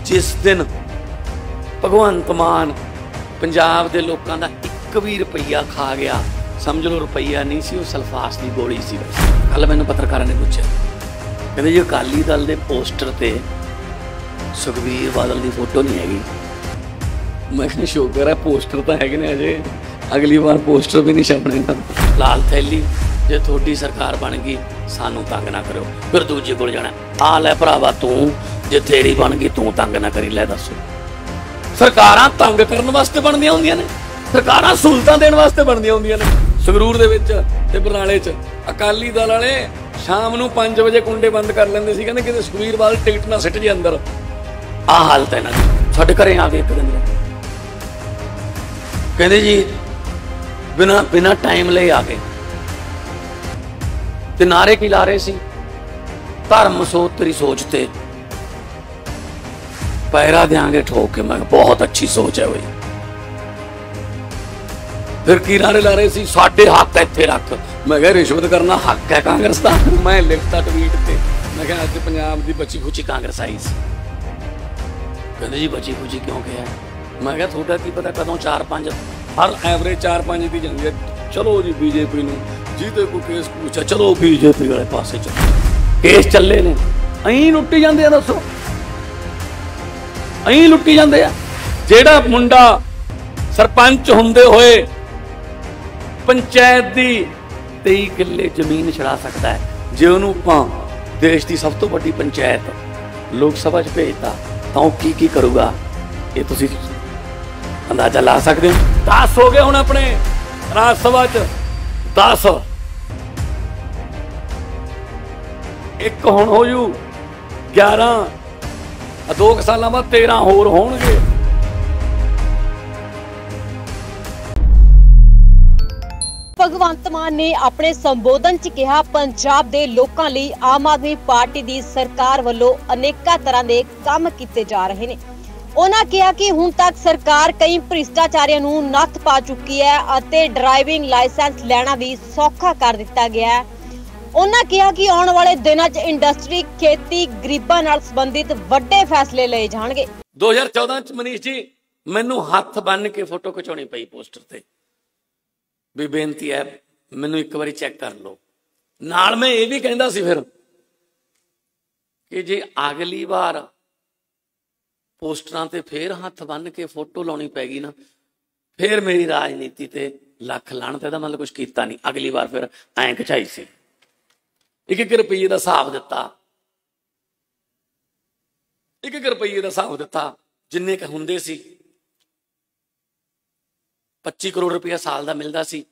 जिस दिन भगवंत मान पंजाब के लोगों का एक भी रुपया खा गया, समझ लो रुपया नहीं सी, वो सल्फास की गोली सी। कल मैंने पत्रकारों ने पूछा, कहते जी अकाली दल के पोस्टर ते सुखबीर बादल की फोटो नहीं हैगी। मैं शुक्र है पोस्टर तो है ने, अजे अगली बार पोस्टर भी नहीं छपने। लाल थैली जे थोड़ी सरकार बन गई सानू तंग ना करो, फिर दूजे को जाना आ लै भरावा तू जे तेरी बन गई तू तंग ना करी। लै दसो सरकारां तंग करने वास्ते बनदियां होंदियां ने, सरकारां सहूलतां देण वास्ते बनदियां होंदियां ने। संगरूर दे विच ते बरनाले च अकाली दल वाले शाम नूं 5 वजे कुंडे बंद कर लेंदे सी, कहंदे किते सुखबीर बादल टिकट ना सिट जे अंदर। आ हालत है इन्हां दी। साडे घरे आ गए एक दिन, कहंदे जी बिना बिना टाइम ले आ गए ते नारे की ला रहे सी, धर्म सोच तेरी सोचते पैरा देंगे ठोक के। मैं बहुत अच्छी सोच है भाई। फिर की नारे ला रहे सी, साडे हक इत्थे रख। मैं कहा रिश्वत करना हक है कांग्रेस का। मैं लिखता ट्वीट पे, मैं कहा अज पंजाब की बची खुची कांग्रेस आई सी। कहते जी बची खुची क्यों कहा? मैं कहा थोड़ा की पता कदों 4-5 हर एवरेज 4-5 दी जाती है। चलो जी बीजेपी नूं जीते को केस पूछा, चलो बीजेपी वाले पासे चलो, केस चले ने अं लुट्टी जाते हैं। दसो अं लुट्टी जाते हैं। जेड़ा मुंडा सरपंच होंदे होए पंचायत की 23 किले जमीन छड़ा सकता है, जे उन्होंने देश की सब तो बड़ी पंचायत लोक सभा च भेजता तो की करूगा, ये तुसी अंदाजा ला सकते हो। 10 हो गए हुण अपने राज सभा च, 10 एक हुण हो जू 11, 2 सालों बाद 13 होर होणगे। भगवंत मान ने अपने संबोधन च कहा, पंजाब दे लोकां लई आम आदमी पार्टी दी सरकार वल्लों अनेका तरह दे काम कीते जा रहे ने। उन्होंने कहा कि हुण तक सरकार कई भ्रिष्टाचारियों नूं नत्थ पा चुकी है अते ड्राइविंग लाइसेंस लेना भी सौखा कर दिता गया है। उन्होंने कहा कि आने वाले दिनों च इंडस्ट्री, खेती, गरीबां नाल संबंधित वड्डे फैसले लए जाणगे। 2014 च मनीष जी मैनू हथ बन के फोटो खिचाउणी पई पोस्टर ते, भी बेनती है मैनू एक बारी चेक कर लो। नाल मैं ये भी कहंदा सी फिर कि जे अगली बार पोस्टरां ते फिर हथ बन के फोटो लाउणी पैगी ना, फिर मेरी राजनीति ते लख लाणत। इहदा मतलब कुछ कीता नहीं। अगली बार फिर ऐं खिचाई सी, 1-1 रुपये का हिसाब दिता, 1-1 रुपये का हिसाब दिता, जिन्ने क हुंदे सी। 25 करोड़ रुपया साल का मिलता सी,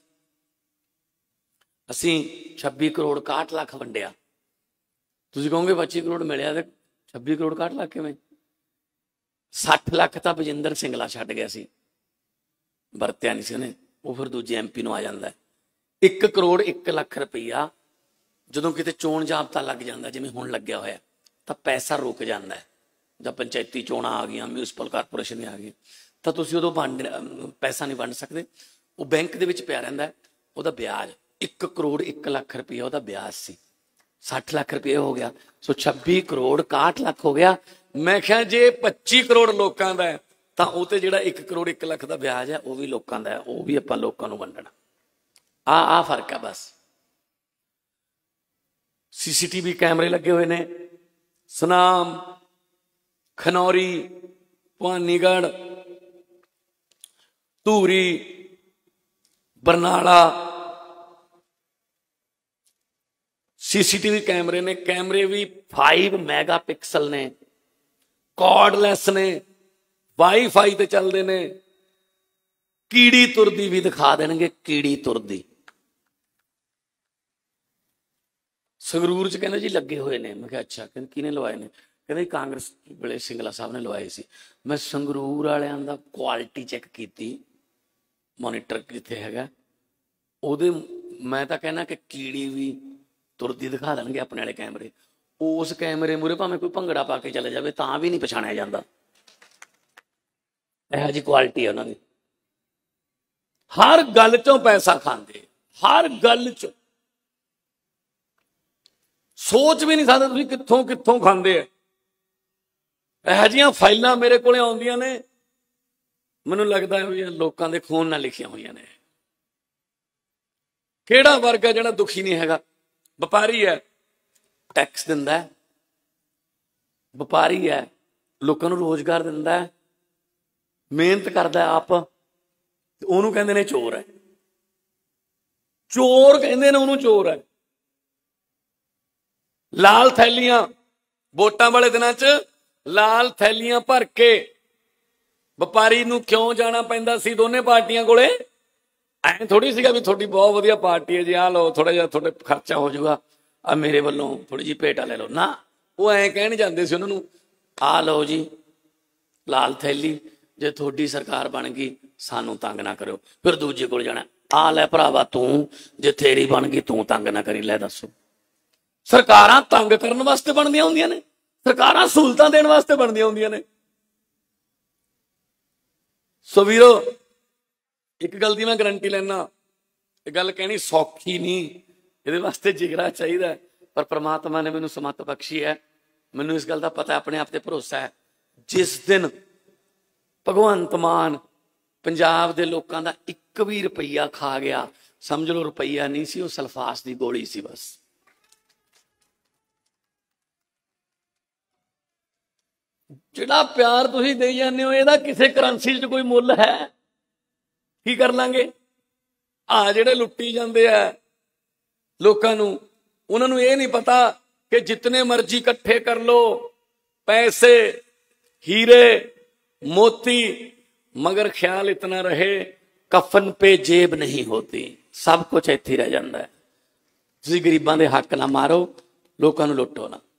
असी 26 करोड़ 61 लाख वंडिया। तुसीं कहोगे 25 करोड़ मिलिया ते 26 करोड़ 61 लाख किवें? 60 लाख तो बजिंदर सिंगला छड्ड गया सी, वरत्या नहीं सी उहने, वो फिर दूजे MP नूं आ जांदा है। 1 करोड़ 1 लाख रुपया जदों किते चोण जाबता लग जांदा, जिवें हुण लग्या होया, तां पैसा रुक जांदा है। जब पंचायती चोणां आ गईयां, म्यूनसिपल कारपोरेशन आ गई, तो तुसीं उदों पैसा नहीं वंड सकते, वो बैंक दे विच पिया रहिंदा है। उहदा ब्याज 1 करोड़ 1 लाख रुपया उहदा ब्याज सी, 60 लाख रुपये हो गया, सो 26 करोड़ 61 लाख हो गया। मैं क्या जे 25 करोड़ लोगों का है तो उते जिहड़ा 1 करोड़ 1 लाख का ब्याज है वह भी लोगों का है, वह भी आपां लोगों नूं वंडना। आ फर्क है बस। CCTV कैमरे लगे हुए ने सुनाम, खनौरी, भवानीगढ़, धूरी, बरनाला। CCTV कैमरे ने, कैमरे भी 5 मेगापिक्सल ने, कॉर्डलैस ने, वाईफाई ते चलते ने, कीड़ी तुरदी भी दिखा देंगे, कीड़ी तुरदी। संगरूर च कहते जी लगे हुए ने। मैं कहा अच्छा, कहते किने लवाए ने? कहते कांग्रेस वेले सिंगला साहब ने लवाए सी। मैं संगरूर वालियां दा क्वालिटी चैक की, मॉनीटर कित्थे हैगा ओदे। मैं तो कहना कि कीड़ी भी तुरदी दिखा देंगे अपने वाले कैमरे। उस कैमरे मूहरे भावें कोई भंगड़ा पा के चले जाए तां भी नहीं पछाणिया जाता। इहो जी क्वालिटी है उन्होंने। हर गल चों पैसा खांदे, हर गल च सोच भी नहीं सकते कित्थों कित्थों खांदे है। ਇਹੋ ਜਿਹੀਆਂ ਫਾਈਲਾਂ ਮੇਰੇ ਕੋਲੇ ਆਉਂਦੀਆਂ ਨੇ, ਮੈਨੂੰ ਲੱਗਦਾ ਵੀ ਲੋਕਾਂ ਦੇ ਖੂਨ ਨਾਲ ਲਿਖੀਆਂ ਹੋਈਆਂ ਨੇ। ਕਿਹੜਾ ਵਰਗ ਹੈ ਜਿਹੜਾ ਦੁਖੀ ਨਹੀਂ ਹੈਗਾ? ਵਪਾਰੀ ਹੈ, ਟੈਕਸ ਦਿੰਦਾ ਹੈ, ਵਪਾਰੀ ਹੈ, ਲੋਕਾਂ ਨੂੰ ਰੋਜ਼ਗਾਰ ਦਿੰਦਾ ਹੈ, ਮਿਹਨਤ ਕਰਦਾ ਆਪ, ਉਹਨੂੰ ਕਹਿੰਦੇ ਨੇ ਚੋਰ ਹੈ। ਚੋਰ ਕਹਿੰਦੇ ਨੇ ਉਹਨੂੰ, ਚੋਰ ਹੈ। ਲਾਲ ਥੈਲੀਆਂ, ਵੋਟਾਂ ਵਾਲੇ ਦਿਨਾਂ 'ਚ ਲਾਲ ਥੈਲੀਆਂ ਭਰ ਕੇ ਵਪਾਰੀ ਨੂੰ ਕਿਉਂ ਜਾਣਾ ਪੈਂਦਾ ਸੀ ਦੋਨੇ ਪਾਰਟੀਆਂ ਕੋਲੇ? ਐਂ ਥੋੜੀ ਸੀਗਾ ਵੀ ਤੁਹਾਡੀ ਬਹੁਤ ਵਧੀਆ ਪਾਰਟੀ ਹੈ ਜੀ, ਆਹ ਲਓ ਥੋੜਾ ਜਿਹਾ ਤੁਹਾਡੇ ਖਰਚਾ ਹੋ ਜਾਊਗਾ, ਆ ਮੇਰੇ ਵੱਲੋਂ ਥੋੜੀ ਜਿਹੀ ਭੇਟਾ ਲੈ ਲਓ। ਨਾ, ਉਹ ਐਂ ਕਹਿਣ ਜਾਂਦੇ ਸੀ ਉਹਨਾਂ ਨੂੰ, ਆਹ ਲਓ ਜੀ ਲਾਲ ਥੈਲੀ, ਜੇ ਤੁਹਾਡੀ ਸਰਕਾਰ ਬਣ ਗਈ ਸਾਨੂੰ ਤੰਗ ਨਾ ਕਰਿਓ। ਫਿਰ ਦੂਜੇ ਕੋਲ ਜਾਣਾ, ਆ ਲੈ ਭਰਾਵਾ ਤੂੰ, ਜੇ ਤੇਰੀ ਬਣ ਗਈ ਤੂੰ ਤੰਗ ਨਾ ਕਰੀ। ਲੈ ਦੱਸੋ, ਸਰਕਾਰਾਂ ਤੰਗ ਕਰਨ ਵਾਸਤੇ ਬਣਦੀਆਂ ਹੁੰਦੀਆਂ ਨੇ? ਸਰਕਾਰਾਂ ਸਹੂਲਤਾਂ ਦੇਣ ਵਾਸਤੇ ਬਣਦੀਆਂ ਹੁੰਦੀਆਂ ਨੇ? ਸੋ ਵੀਰੋ, ਇੱਕ ਗੱਲ ਦੀ ਮੈਂ ਗਰੰਟੀ ਲੈਣਾ, ਇਹ ਗੱਲ ਕਹਿਣੀ ਸੌਖੀ ਨਹੀਂ, ਇਹਦੇ ਵਾਸਤੇ ਜਿਗਰਾ ਚਾਹੀਦਾ, ਪਰ ਪ੍ਰਮਾਤਮਾ ਨੇ ਮੈਨੂੰ ਸਮੱਤ ਬਖਸ਼ੀ ਹੈ। ਮੈਨੂੰ ਇਸ ਗੱਲ ਦਾ ਪਤਾ, ਆਪਣੇ ਆਪ ਤੇ ਭਰੋਸਾ ਹੈ। ਜਿਸ ਦਿਨ ਭਗਵੰਤ ਮਾਨ ਪੰਜਾਬ ਦੇ ਲੋਕਾਂ ਦਾ 1 ਵੀ ਰੁਪਈਆ ਖਾ ਗਿਆ, ਸਮਝ ਲਓ ਰੁਪਈਆ ਨਹੀਂ ਸੀ, ਉਹ ਸਲਫਾਸ ਦੀ ਗੋਲੀ ਸੀ ਬਸ। ਜਿਹੜਾ ਪਿਆਰ ਤੁਸੀਂ ਦੇਈ ਜਾਂਦੇ ਹੋ, ਇਹਦਾ ਕਿਸੇ ਕਰੰਸੀ 'ਚ ਕੋਈ ਮੁੱਲ ਹੈ? ਕੀ ਕਰ ਲਾਂਗੇ? ਆ ਜਿਹੜੇ ਲੁੱਟੀ ਜਾਂਦੇ ਆ ਲੋਕਾਂ ਨੂੰ, ਉਹਨਾਂ ਨੂੰ ਇਹ ਨਹੀਂ ਪਤਾ ਕਿ ਜਿਤਨੇ ਮਰਜ਼ੀ ਇਕੱਠੇ ਕਰ लो पैसे, हीरे, मोती, मगर ख्याल इतना रहे कफन पे जेब नहीं होती। सब कुछ ਇੱਥੇ ਰਹਿ ਜਾਂਦਾ ਹੈ। ਤੁਸੀਂ ਗਰੀਬਾਂ ਦੇ ਹੱਕ ਨਾ ਮਾਰੋ, ਲੋਕਾਂ ਨੂੰ ਲੁੱਟੋ ਨਾ।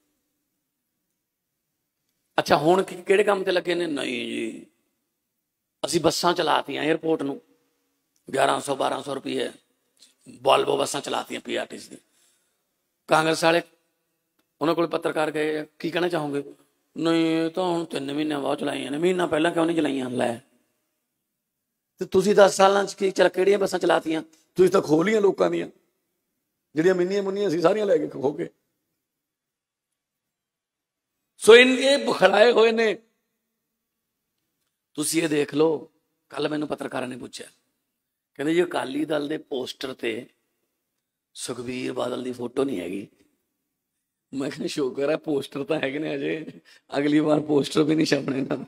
ਅੱਛਾ, ਹੁਣ ਕਿਹੜੇ ਕੰਮ ਤੇ ਲੱਗੇ ਨੇ? ਨਹੀਂ ਜੀ, ਅਸੀਂ ਬੱਸਾਂ ਚਲਾਤੀਆਂ ਏਅਰਪੋਰਟ ਨੂੰ, 1100-1200 ਰੁਪਏ ਵੋਲਵੋ ਬੱਸਾਂ ਚਲਾਤੀਆਂ PRTC ਦੀ। ਕਾਂਗਰਸ ਵਾਲੇ, ਉਹਨਾਂ ਕੋਲ ਪੱਤਰਕਾਰ ਗਏ, ਕੀ ਕਹਿਣਾ ਚਾਹੋਗੇ? ਨਹੀਂ, ਇਹ ਤਾਂ ਹੁਣ 3 ਮਹੀਨੇ ਬਾਅਦ ਚਲਾਈਆਂ ਨੇ, ਮਹੀਨਾ ਪਹਿਲਾਂ ਕਿਉਂ ਨਹੀਂ ਚਲਾਈਆਂ? ਲੈ, ਤੇ ਤੁਸੀਂ 10 ਸਾਲਾਂ 'ਚ ਕੀ ਕਿਹੜੀਆਂ ਬੱਸਾਂ ਚਲਾਤੀਆਂ? ਤੁਸੀਂ ਤਾਂ ਖੋਹ ਲਈਆਂ ਲੋਕਾਂ ਦੀਆਂ, ਜਿਹੜੀਆਂ ਮਿੰਨੀਆਂ ਮੁੰਨੀਆਂ ਸੀ ਸਾਰੀਆਂ ਲੈ ਕੇ ਖੋ ਕੇ। ਸੋ ਇਹ ਬੁਖਲਾਏ ਹੋਏ ਨੇ। ਤੁਸੀਂ ਇਹ ਦੇਖ ਲਓ, ਕੱਲ ਮੈਨੂੰ ਪੱਤਰਕਾਰਾਂ ਨੇ ਪੁੱਛਿਆ, ਕਹਿੰਦੇ ਜੀ ਅਕਾਲੀ ਦਲ ਦੇ ਪੋਸਟਰ ਤੇ ਸੁਖਬੀਰ ਬਾਦਲ ਦੀ ਫੋਟੋ ਨਹੀਂ ਹੈਗੀ। ਮੈਂ ਕਿਹਾ ਸ਼ੁਕਰ ਹੈ, ਪੋਸਟਰ ਤਾਂ ਹੈਗੇ ਨੇ, ਅਜੇ ਅਗਲੀ ਵਾਰ ਪੋਸਟਰ ਵੀ ਨਹੀਂ ਛਪਣੇ ਨਾ।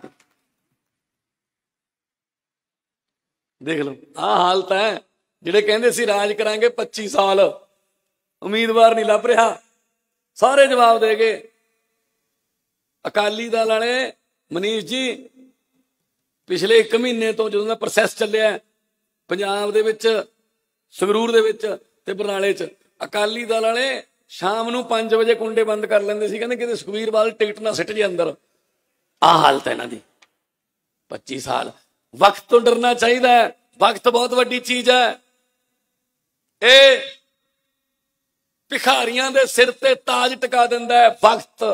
ਦੇਖ ਲਓ, ਆਹ ਹਾਲਤ ਹੈ। ਜਿਹੜੇ ਕਹਿੰਦੇ ਸੀ ਰਾਜ ਕਰਾਂਗੇ 25 ਸਾਲ, ਉਮੀਦਵਾਰ ਨਹੀਂ ਲੱਭ ਰਿਹਾ, ਸਾਰੇ ਜਵਾਬ ਦੇ ਗਏ। ਅਕਾਲੀ ਦਲ ਵਾਲੇ ਮਨੀਸ਼ ਜੀ, ਪਿਛਲੇ 1 ਮਹੀਨੇ ਤੋਂ ਜਦੋਂ ਦਾ ਪ੍ਰੋਸੈਸ ਚੱਲਿਆ ਪੰਜਾਬ ਦੇ ਵਿੱਚ, ਸੰਗਰੂਰ ਦੇ ਵਿੱਚ ਤੇ ਬਰਨਾਲੇ 'ਚ, ਅਕਾਲੀ ਦਲ ਵਾਲੇ ਸ਼ਾਮ ਨੂੰ 5 ਵਜੇ ਕੁੰਡੇ ਬੰਦ ਕਰ ਲੈਂਦੇ ਸੀ, ਕਹਿੰਦੇ ਕਿਤੇ ਸੁਖਬੀਰ ਬਾਦਲ ਟਿਕਟ ਨਾ ਸਿੱਟ ਜੇ ਅੰਦਰ। ਆਹ ਹਾਲਤ ਹੈ ਇਹਨਾਂ ਦੀ। 25 ਸਾਲ। ਵਕਤ ਤੋਂ ਡਰਨਾ ਚਾਹੀਦਾ ਹੈ। ਵਕਤ ਬਹੁਤ ਵੱਡੀ ਚੀਜ਼ ਹੈ। ਇਹ ਭਿਖਾਰੀਆਂ ਦੇ ਸਿਰ ਤੇ ਤਾਜ ਟਿਕਾ ਦਿੰਦਾ ਹੈ ਵਕਤ।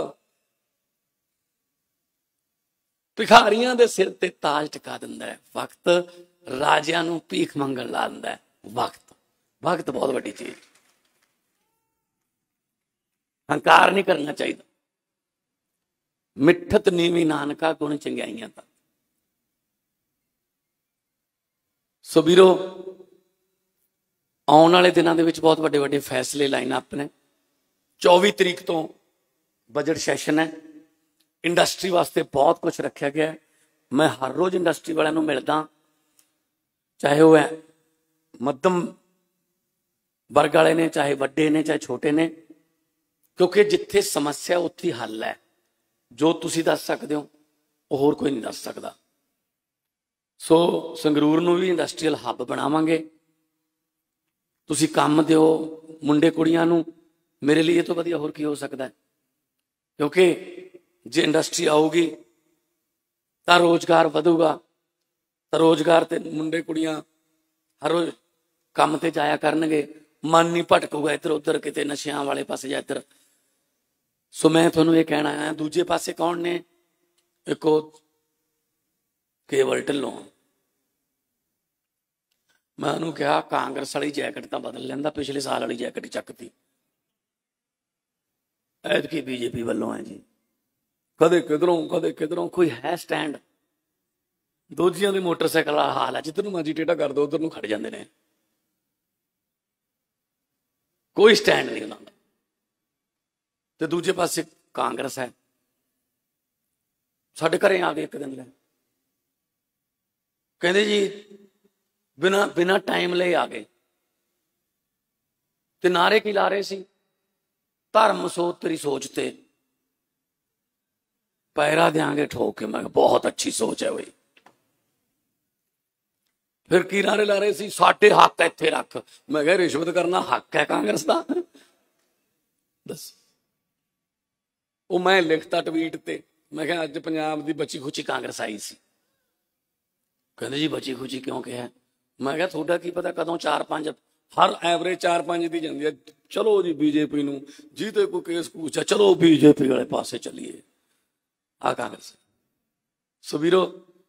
ਭਿਖਾਰੀਆਂ ਦੇ ਸਿਰ ਤੇ ਤਾਜ ਟਿਕਾ ਦਿੰਦਾ ਹੈ ਵਕਤ। ਰਾਜਿਆਂ ਨੂੰ ਭੀਖ ਮੰਗਣ ਲਾ ਦਿੰਦਾ ਹੈ ਵਕਤ। ਵਕਤ ਬਹੁਤ ਵੱਡੀ ਚੀਜ਼। ਹੰਕਾਰ ਨਹੀਂ ਕਰਨਾ ਚਾਹੀਦਾ। ਮਿੱਠਤ ਨੀਵੀਂ ਨਾਨਕਾ ਗੁਣ ਚੰਗਿਆਈਆਂ ਤਾਂ। ਸੋ ਵੀਰੋ, ਆਉਣ ਵਾਲੇ ਦਿਨਾਂ ਦੇ ਵਿੱਚ ਬਹੁਤ ਵੱਡੇ ਵੱਡੇ ਫੈਸਲੇ ਲਾਈਨ ਅਪ ਨੇ। 24 ਤਰੀਕ ਤੋਂ ਬਜਟ ਸੈਸ਼ਨ ਹੈ। ਇੰਡਸਟਰੀ ਵਾਸਤੇ ਬਹੁਤ ਕੁਝ ਰੱਖਿਆ ਗਿਆ। ਮੈਂ ਹਰ ਰੋਜ਼ ਇੰਡਸਟਰੀ ਵਾਲਿਆਂ ਨੂੰ ਮਿਲਦਾ, ਚਾਹੇ ਉਹ ਹੈ ਮੱਧਮ ਵਰਗ ਵਾਲੇ ਨੇ, ਚਾਹੇ ਵੱਡੇ ਨੇ, ਚਾਹੇ ਛੋਟੇ ਨੇ, ਕਿਉਂਕਿ ਜਿੱਥੇ ਸਮੱਸਿਆ ਉੱਥੇ ਹੱਲ ਹੈ। ਜੋ ਤੁਸੀਂ ਦੱਸ ਸਕਦੇ ਹੋ ਉਹ ਹੋਰ ਕੋਈ ਨਹੀਂ ਦੱਸ ਸਕਦਾ। ਸੋ ਸੰਗਰੂਰ ਨੂੰ ਵੀ ਇੰਡਸਟਰੀਅਲ ਹੱਬ ਬਣਾਵਾਂਗੇ। ਤੁਸੀਂ ਕੰਮ ਦਿਓ ਮੁੰਡੇ ਕੁੜੀਆਂ ਨੂੰ। ਮੇਰੇ ਲਈ ਇਹ ਤੋਂ ਵਧੀਆ ਹੋਰ ਕੀ ਹੋ ਸਕਦਾ ਹੈ? ਕਿਉਂਕਿ ਜੇ ਇੰਡਸਟਰੀ ਆਊਗੀ ਤਾਂ ਰੋਜ਼ਗਾਰ ਵਧੂਗਾ, ਤਾਂ ਰੋਜ਼ਗਾਰ ਤੇ ਮੁੰਡੇ ਕੁੜੀਆਂ ਹਰ ਰੋਜ਼ ਕੰਮ ਤੇ ਜਾਇਆ ਕਰਨਗੇ। ਮਨ ਨਹੀਂ ਭਟਕੂਗਾ ਇੱਧਰ ਉੱਧਰ, ਕਿਤੇ ਨਸ਼ਿਆਂ ਵਾਲੇ ਪਾਸੇ ਜਾਂ ਇੱਧਰ। ਸੋ ਮੈਂ ਤੁਹਾਨੂੰ ਇਹ ਕਹਿਣਾ ਹੈ, ਦੂਜੇ ਪਾਸੇ ਕੌਣ ਨੇ? ਇੱਕ ਉਹ ਕੇਵਲ ਢਿੱਲੋਂ। ਮੈਂ ਉਹਨੂੰ ਕਿਹਾ ਕਾਂਗਰਸ ਵਾਲੀ ਜੈਕਟ ਤਾਂ ਬਦਲ ਲੈਂਦਾ, ਪਿਛਲੇ ਸਾਲ ਵਾਲੀ ਜੈਕਟ ਹੀ ਚੱਕਤੀ। ਐਤਕੀ ਬੀਜੇਪੀ ਵੱਲੋਂ ਹੈ ਜੀ। कदे किधरों कदे किधरों, कोई है स्टैंड? दूजियां दे मोटरसाइकिल वाला हाल है, जिधर मर्जी टेढ़ा कर दो उधर खड़ जाते हैं, कोई स्टैंड नहीं उन्होंने। तो दूजे पासे कांग्रेस है, साढ़े घरें आ गए एक दिन, कहते जी बिना बिना टाइम ले आ गए, ते नारे की ला रहे सी, धर्म सो तेरी सोचते पैरा देंगे ठोक के। मैं बहुत अच्छी सोच है भाई। फिर की नारे ला रहे सी, साडे हक इत्थे रख। मैं कहा रिश्वत करना हक है कांग्रेस का? दस। वो मैं लिखता ट्वीट ते, मैं कहा अज पंजाब की बची खुची कांग्रेस आई सी। कहते जी बची खुची क्यों कहा? मैं कहा थोड़ा की पता कदों 4-5, हर एवरेज 4-5 दी जाती है। चलो जी बीजेपी नूं जीते कोई केस कूच है, चलो बीजेपी वाले पासे चलीए। आ कांग्रेस। सो वीरो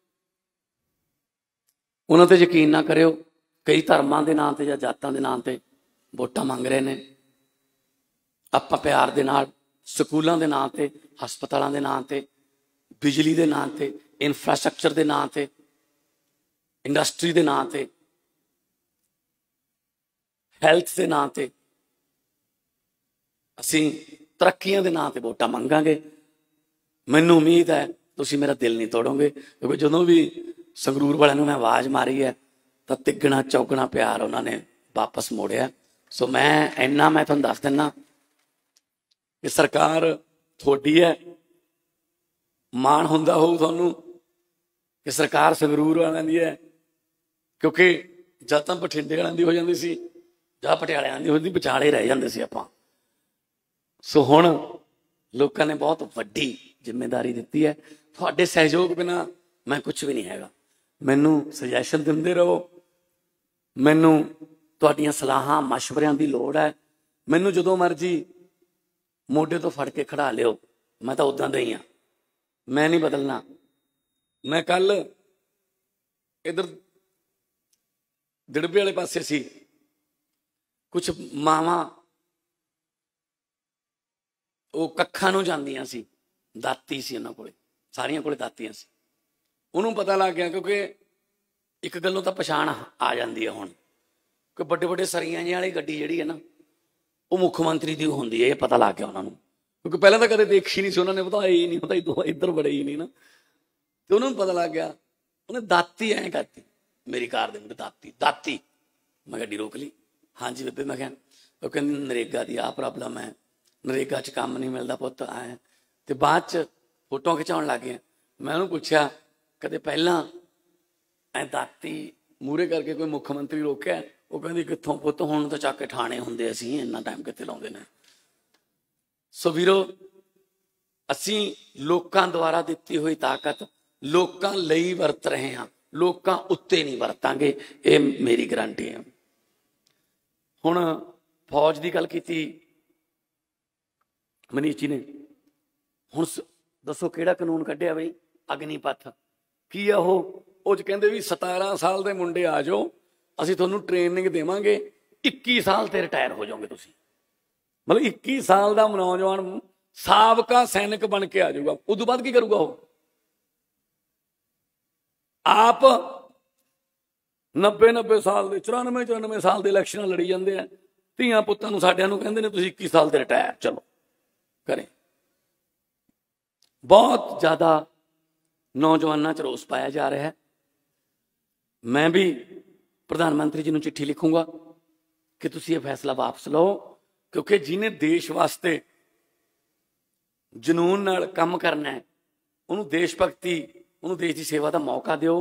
उन्होंने तो यकीन ना करो, कई धर्मां के नाम से या जातां के नाम से वोटां मंग रहे हैं। आपां प्यार दे नाल स्कूलों के नाम से, हस्पतालों के नाम से, बिजली के नाम से, इंफ्रास्ट्रक्चर के नाम से, इंडस्ट्री के नाम से, हैल्थ के नाम से, असी तरक्कियों के नाम से वोटां मंगांगे। मैनूं उम्मीद है तुसीं मेरा दिल नहीं तोड़ोगे, क्योंकि जदों भी संगरूर वाले मैं आवाज़ मारी है तो तिगना चौगना प्यार उन्होंने वापस मोड़िया। सो मैं तुहानूं दस दिना कि सरकार थोड़ी है, माण हुंदा होऊ तुहानूं कि सरकार संगरूर वालियां दी है, क्योंकि जद तां बठिंडे वालियां दी हो जाती सी जां पटियाले दी होंदी, विचाले रह जांदे सी आपां। सो हुण लोकां ने बहुत वड्डी जिम्मेदारी दित्ती है। तुहाडे सहयोग बिना मैं कुछ भी नहीं हैगा। मैनू सजैशन दिंदे रहो, मैनू तुहाडीआं सलाहां मशवरिਆਂ की लोड़ है। मैनू जदों मर्जी मोढे तो फड़ के खड़ा लिओ, मैं तो उदां दा ही हाँ, मैं नहीं बदलना। मैं कल इधर दिड़बे वाले पासे सी, कुछ मावां वो कक्खां नूं जांदियां सी, दाती सी उन्हां कोले, सारियां कोले दातियां सी। उन्होंने पता लग गया, क्योंकि एक गलों तो पछाण आ जाती है हुण कि बड़े बड़े सरियां जी वाली गड्डी जिहड़ी है ना, वो मुख्यमंत्री की होंदी है। ये पता लग गया उन्होंने, क्योंकि पहले तो कदे देखी नहीं सी, उन्होंने बताया ही नहीं, पता इधर बड़े ही नहीं ना। तो उन्होंने पता लग गया, उन्हें दाती ऐ करती मेरी कार दे दाती दाती। मैं गड्डी रोक ली। हाँ जी बेबे, मैं क्या? वो कहती नरेगा की आ प्रॉब्लम है, नरेगा च काम नहीं मिलता पुत्त आए। तो बाद च फोटो खिचाउण लग गए। मैं उन्होंने पूछा कदे पहला ऐ दाती मूहरे करके कोई मुख्यमंत्री रोकिया? वो कहती कित्थों पुत्त, हुण तो चक के ठाणे हुंदे, असीं इन्ना टाइम कित्थे लाउंदे ने। सो वीरो असीं लोकां द्वारा दित्ती हुई ताकत लोकां लई वरत रहे हैं, लोकां उत्ते नहीं वरतांगे, ये मेरी गारंटी है। हुण फौज की गल कीती मनीष जी ने, हुण दसो किहड़ा कानून कढिया बई? अग्निपथ की है वो कहते भी 17 साल के मुंडे आ जाओ, असीं तुहानूं ट्रेनिंग देवांगे, 21 साल ते रिटायर हो जाओगे तुसीं। मतलब 21 साल का नौजवान साबका सैनिक बन के आ जाऊगा। उदों बाद की करूगा? वो आप 90 साल के 94 साल के इलैक्शन लड़ी जाते हैं, धियां पुत्तां नूं साडिआं नूं कहंदे ने तुसीं 21 साल ते रिटायर चलो करें। बहुत ज्यादा नौजवानों च रोस पाया जा रहा है। मैं भी प्रधानमंत्री जी नूं चिट्ठी लिखूंगा कि तुसीं ये फैसला वापस लो, क्योंकि जिन्हें देश वास्ते जनून नाल काम करना है, उन्होंने देश भगती, उन्होंने देश की सेवा का मौका दिओ।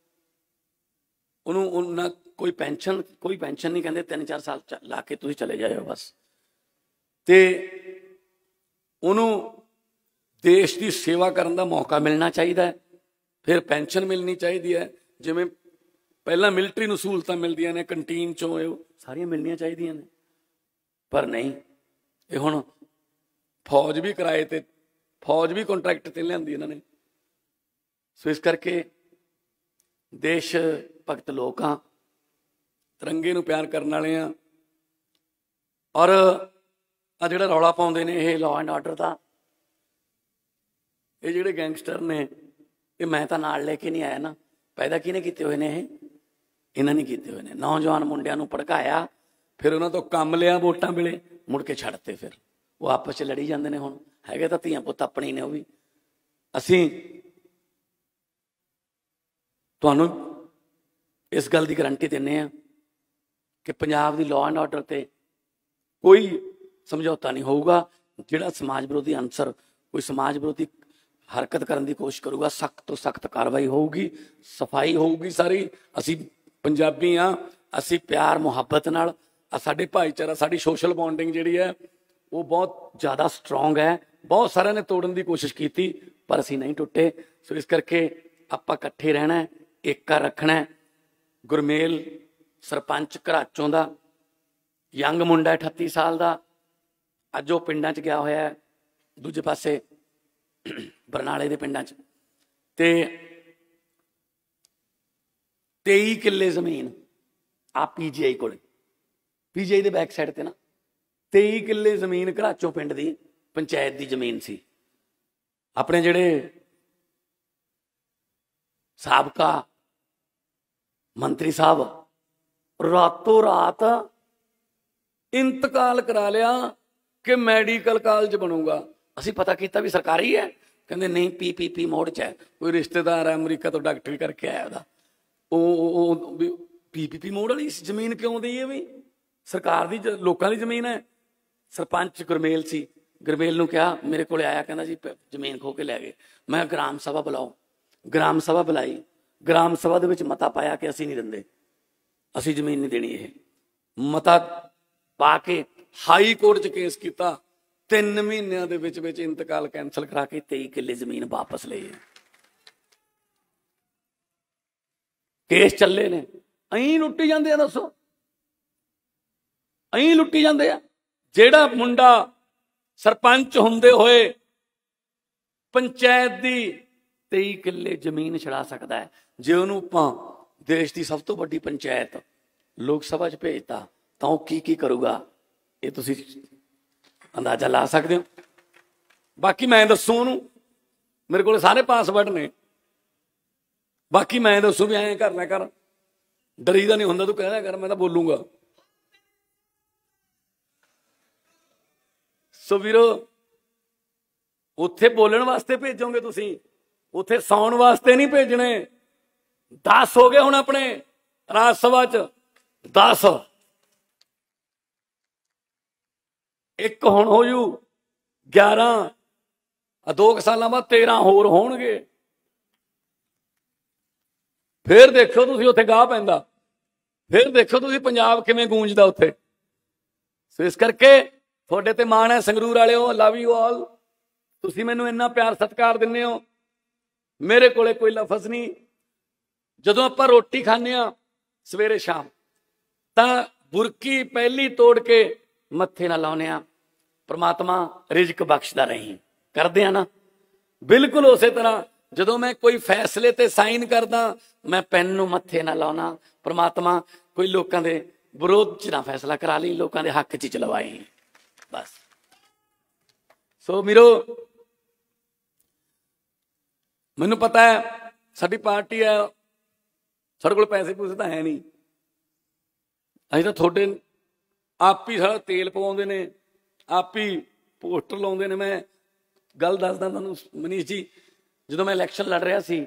उन्होंने कोई पेंशन नहीं कहते, 3-4 साल ला के तुसीं चले जाओ बस। ते उन्होंने देश की सेवा करने का मौका मिलना चाहिए, फिर पेंशन मिलनी चाहिए है, जिमें पहला मिलिटरी नूं सहूलतां मिलदियां ने, कंटीन चों सारियां मिलनियां चाहिए ने, पर नहीं। ये हुण फौज भी किराए ते, फौज भी कॉन्ट्रैक्ट ते लिआंदी इन्हां ने। सो इस करके देश भगत लोग हाँ, तिरंगे नूं प्यार करने वाले हाँ, और आ जिहड़ा रौला पाउंदे ने ये लॉ एंड ऑर्डर का, ये जिहड़े गैंगस्टर ने ये मैं तो नाल लेके नहीं आया ना, पैदा किहने कीते हुए ने? इन्हां ने कीते हुए ने। नौजवान मुंडियां नूं भड़काया, फिर उन्हां तो काम लिया वोटां वेले, मुड़ के छड्डते, फिर वो आपस च लड़ी जांदे ने। हुण हैगे तां धीआं पुत्त अपने ही ने। वो भी असीं तुहानूं इस गल दी गारंटी दिंदे आ कि पंजाब दी लॉ एंड ऑर्डर ते कोई समझौता नहीं होऊगा। जिहड़ा समाज विरोधी अंसर कोई समाज विरोधी हरकत करने की कोशिश करूगा, सख्त तो सख्त कार्रवाई होगी, सफाई होगी सारी। असी पंजाबी हाँ, असी प्यार मुहब्बत नाल साडे भाईचारा, साडी सोशल बॉन्डिंग जिहड़ी है वो बहुत ज़्यादा स्ट्रोंग है। बहुत सारे ने तोड़न की कोशिश की पर असी नहीं टुटे। सो इस करके आपां इकट्ठे रहना है, एकता रखना है। गुरमेल सरपंच घराचों का यंग मुंडा 38 साल का, अज वो पिंडां च गया होया है, दूजे पासे बरनाले के पिंडां च। ते 23 किले जमीन आ PGI को, PGI के बैक साइड ते ना 23 किले जमीन घराचों पिंड की पंचायत की जमीन सी। अपने जिहड़े साबका मंत्री साहब रातों रात इंतकाल करा लिया कि मैडिकल कॉलेज बनूगा। असी पता किया भी सरकारी है, कहते नहीं PPP मोड च है। कोई रिश्तेदार है अमरीका तो डॉक्टरी करके आया, PPP मोड वाली जमीन क्यों दी है? भी सरकार दी लोगों की जमीन है। सरपंच गुरमेल सी, गुरमेल नूं कहा, मेरे को आया, कहना जी जमीन खो के लै गए। मैं ग्राम सभा बुलाओ, ग्राम सभा बुलाई, ग्राम सभा दे विच मता पाया कि असी नहीं देंदे, असी जमीन नहीं देनी। ये मता पा के हाई कोर्ट च केस किया, 3 महीनों दे विच विच इंतकाल कैंसल करा के 23 किले जमीन वापस ले। केस चले ने, अं लुट्टी जाते। दसो अं लुट्टी जाते। जेड़ा मुंडा सरपंच होंदे होए पंचायत दी 23 किले जमीन छड़ा सकता है, जे उन्होंने आपां देश की सब तो वड्डी पंचायत लोक सभा च भेजता तो की करूगा, ये तुसी अंदाजा ला सकते हो। बाकी मैं दसू उन्होंने, मेरे को सारे पासवर्ड ने, बाकी मैं दसू भी ऐ कर लिया कर, डरी दा नहीं होंदा, तू कह लिया कर, मैं तो बोलूंगा। सो वीरो उत्थे बोलण वास्ते भेजोगे तुसी, उत्थे सौण वास्ते नहीं भेजने। 10 हो गए हुण अपने राज सभा च, 10 एक हुण हो जू 11, 2 साल बाद 13 होर होणगे। फिर देखो तुसी उत्थे गाह पैंदा, फिर देखो तुसी पंजाब किवें गूंजदा उत्थे। सो इस करके थोड़े ते माण है संगरूर वालिओ, लव यू ऑल। तुसी मैनू इन्ना प्यार सत्कार दिंदे हो, मेरे कोले कोई लफज नहीं। जदों आपां रोटी खाने सवेरे शाम तां बुरकी पहली तोड़ के मत्थे ना लाउने आ, परमात्मा रिजक बख्शदा रही, करदे आ ना। बिल्कुल उसे तरह जदों मैं कोई फैसले ते साइन करदा, मैं पेन नूं मत्थे ना लाउना, परमात्मा कोई लोकां दे विरोध च ना फैसला करा ली, लोकां दे हक च चलवाई, बस। सो मेरो मैनू पता है साडी पार्टी है, साडे कोल पैसे पूसे तो है नहीं, असीं तां थोड़े आप ही सारा तेल पवाउंदे ने, आप ही पोस्टर लाउंदे ने। मैं गल दसदा तुहानूं मनीष जी, जदों मैं इलैक्शन लड़ रहा सी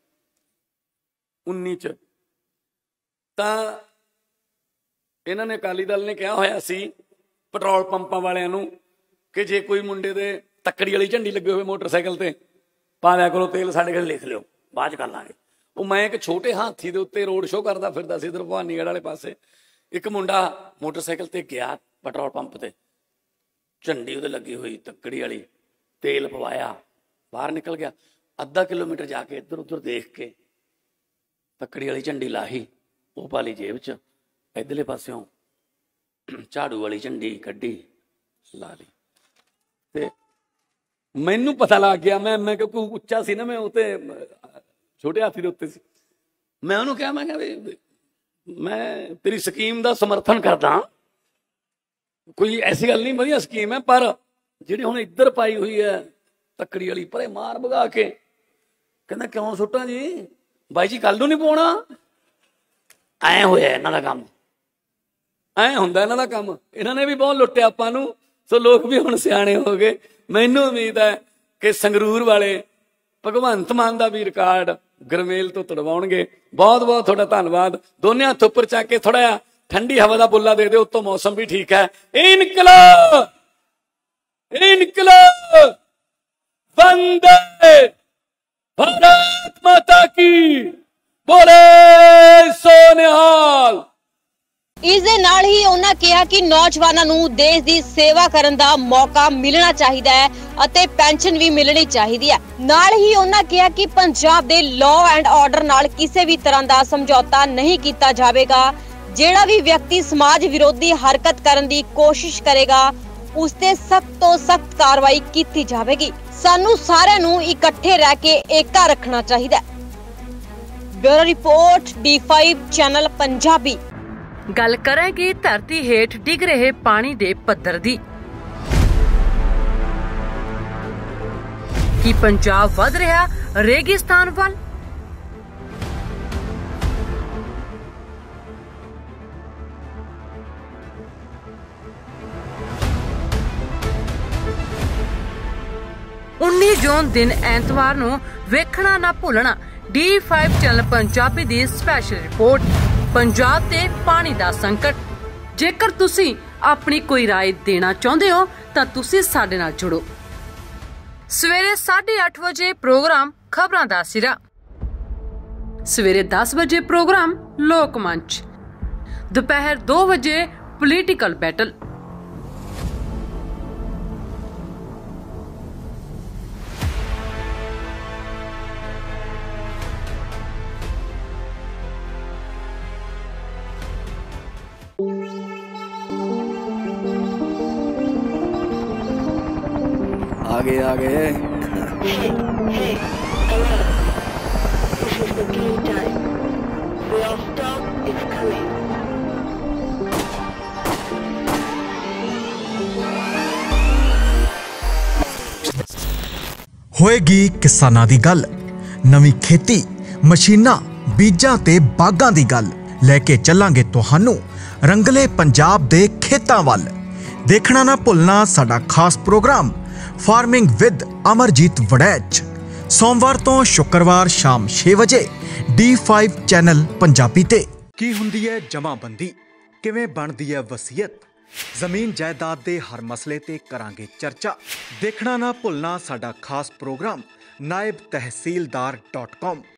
19 च, तां इन्हां ने अकाली दल ने कहा होया सी पेट्रोल पंपां वालिआं नूं कि जे कोई मुंडे दे तक्कड़ी वाली झंडी लगे हुए मोटरसाइकिल ते पा लिया करो तेल, साडे घरे लिख लिओ, बाद च कर लांगे। वो मैं एक छोटे हाथी दे उत्ते रोड शो करदा फिरदा सी इधर भवानीगढ़ वाले पासे, एक मुंडा मोटरसाइकिल ते गया पेट्रोल पंप ते, झंडी उहदे लगी हुई तक्कड़ी वाली, तेल पवाया, बाहर निकल गया। आधा किलोमीटर जाके इधर उधर देख के तक्कड़ी वाली झंडी लाही, वो पा ली जेब च, इधरले पास्यों झाड़ू वाली झंडी कड्डी ला ली। ते मैनू पता लग गया, मैं क्योंकि उच्चा सी ना, मैं उत्ते छोटे हाथी दे उत्ते सी, मैं उन्होंने कहा, मैं भी मैं तेरी स्कीम का समर्थन करदा, कोई ऐसी गल नहीं, वधिया स्कीम है, पर जिहड़ी हुण इधर पाई हुई है तकड़ी वाली परे मार भगा के कहना क्यों सुट्टा जी बाई जी कल नूं नहीं पाउणा। ऐ होया इन्हां दा काम, ऐ हुंदा इन्हां दा काम। इन्हां ने भी बहुत लुट्टिया आपां नूं, सो लोग भी हुण सियाणे हो गए। मैनूं उम्मीद है कि संगरूर वाले भगवंत मान दा भी रिकार्ड गरमेल तो तड़वाउणगे। बहुत बहुत तुहाडा धन्नवाद। दोने हत्थ उपर चक के थोड़ा जिहा ठंडी हवा का बुला दे दो, उत्तों मौसम भी ठीक है। इनकलाब इनकलाब वंदे भारत माता की बोले सो निहाल। ਇਸ ਦੇ ਨਾਲ ਹੀ ਉਹਨਾਂ ਕਿਹਾ ਕਿ ਨੌਜਵਾਨਾਂ ਨੂੰ ਦੇਸ਼ ਦੀ ਸੇਵਾ ਕਰਨ ਦਾ ਮੌਕਾ ਮਿਲਣਾ ਚਾਹੀਦਾ ਹੈ ਅਤੇ ਪੈਨਸ਼ਨ ਵੀ ਮਿਲਣੀ ਚਾਹੀਦੀ ਹੈ। ਨਾਲ ਹੀ ਉਹਨਾਂ ਕਿਹਾ ਕਿ ਪੰਜਾਬ ਦੇ ਲਾਅ ਐਂਡ ਆਰਡਰ ਨਾਲ ਕਿਸੇ ਵੀ ਤਰ੍ਹਾਂ ਦਾ ਸਮਝੌਤਾ ਨਹੀਂ ਕੀਤਾ ਜਾਵੇਗਾ। ਜਿਹੜਾ ਵੀ ਵਿਅਕਤੀ ਸਮਾਜ ਵਿਰੋਧੀ ਹਰਕਤ ਕਰਨ ਦੀ ਕੋਸ਼ਿਸ਼ ਕਰੇਗਾ ਉਸ ਤੇ ਸਖਤ ਤੋਂ ਸਖਤ ਕਾਰਵਾਈ ਕੀਤੀ ਜਾਵੇਗੀ। ਸਾਨੂੰ ਸਾਰਿਆਂ ਨੂੰ ਇਕੱਠੇ ਰਹਿ ਕੇ ਏਕਾ ਰੱਖਣਾ ਚਾਹੀਦਾ ਹੈ। Bureau report D5 channel Punjabi. ਗੱਲ ਕਰਾਂਗੇ ਧਰਤੀ ਹੇਠ ਡਿੱਗ ਰਹੇ ਪਾਣੀ ਦੇ ਪੱਧਰ ਦੀ। ਕੀ ਪੰਜਾਬ ਵੱਧ ਰਿਹਾ ਰੇਗਿਸਤਾਨ ਵੱਲ? ਜੂਨ ਦਿਨ ਐਤਵਾਰ ਨੂੰ ਵੇਖਣਾ ਨਾ ਭੁੱਲਣਾ D5 ਚੈਨਲ ਪੰਜਾਬੀ ਦੀ ਸਪੈਸ਼ਲ ਰਿਪੋਰਟ पंजाब ते पानी दा संकट। जेकर तुसी अपनी कोई राय देना चाहते हो तो तुसी साडे नाल जुड़ो। सवेरे 8:30 बजे प्रोग्राम खबरां दा सिरा, सवेरे 10 बजे प्रोग्राम लोक मंच, दोपहर 2 बजे पॉलिटिकल बैटल। आगे आगे Hey, alert. This is the key time. Your stop is coming. ਹੋਏਗੀ ਕਿਸਾਨਾਂ ਦੀ ਗੱਲ, ਨਵੀਂ ਖੇਤੀ ਮਸ਼ੀਨਾਂ ਬੀਜਾਂ ਤੇ ਬਾਗਾਂ ਦੀ ਗੱਲ ਲੈ ਕੇ ਚੱਲਾਂਗੇ ਤੁਹਾਨੂੰ ਰੰਗਲੇ ਪੰਜਾਬ ਦੇ ਖੇਤਾਂ ਵੱਲ। ਦੇਖਣਾ ਨਾ ਭੁੱਲਣਾ ਸਾਡਾ ਖਾਸ programme farming with Amarjit Waraich, ਸੋਮਵਾਰ ਤੋਂ ਸ਼ੁੱਕਰਵਾਰ ਸ਼ਾਮ 6 ਵਜੇ D5 ਚੈਨਲ ਪੰਜਾਬੀ ਤੇ। ਕੀ ਹੁੰਦੀ ਹੈ ਜਮਾਬੰਦੀ, ਕਿਵੇਂ ਬਣਦੀ ਹੈ ਵਸੀਅਤ, ਜ਼ਮੀਨ ਜਾਇਦਾਦ ਦੇ ਹਰ ਮਸਲੇ ਤੇ ਕਰਾਂਗੇ ਚਰਚਾ। ਦੇਖਣਾ ਨਾ ਭੁੱਲਣਾ ਸਾਡਾ ਖਾਸ ਪ੍ਰੋਗਰਾਮ naibtehsildar.com।